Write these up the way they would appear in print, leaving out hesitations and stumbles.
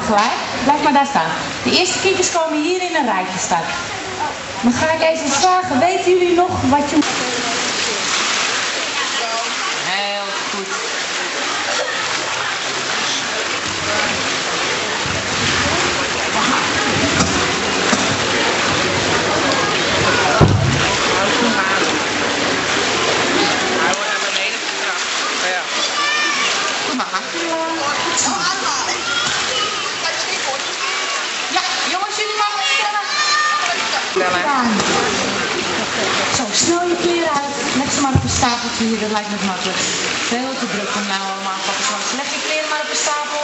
gelijk. Blijf maar daar staan. De eerste kindjes komen hier in een rijtje staan. Dan ga ik even vragen, weten jullie nog wat je... Heel goed. Ja, jongens, jullie mogen stellen. Zo, snel je kleren uit. Leg ze maar op een stapeltje hier, dat lijkt me het makkelijkst. Veel te druk om nou allemaal pakken. Leg je kleren maar op een stapel.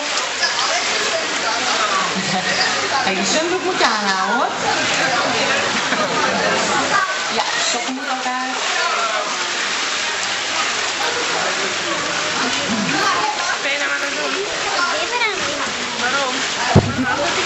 En je zwembroek moet je aanhouden, hoor. Ja, sokken moet ook uit. Ben je nou aan het doen? Waarom?